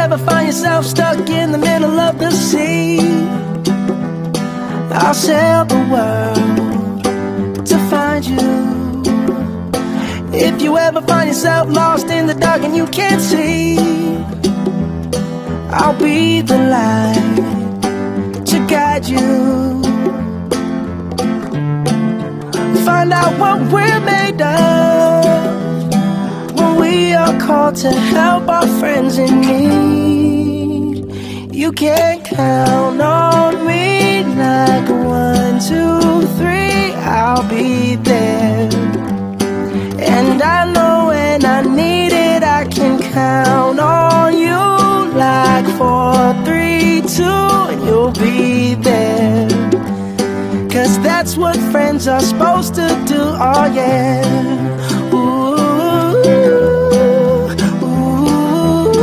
ever find yourself stuck in the middle of the sea, I'll sail the world to find you. If you ever find yourself lost in the dark and you can't see, I'll be the light to guide you. Find out what we're made of when we are called to help our friends in need. You can count on me like 1, 2, 3, I'll be there. And I know when I need it, I can count on you like 4, 3, 2, and you'll be there. 'Cause that's what friends are supposed to do, oh yeah. Ooh, ooh,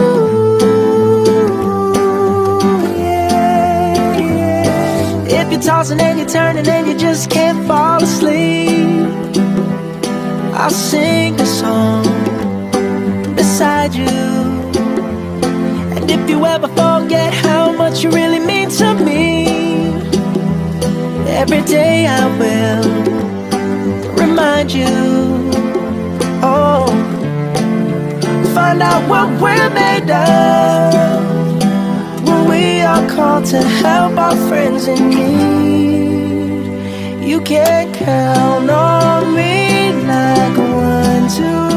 yeah, yeah. If you're tossing and you're turning and you just can't fall asleep, I'll sing a song beside you. And if you ever forget how much you really mean to me, every day I will remind you. Oh, find out what we're made of when we are called to help our friends in need. You can count on me like 1, 2,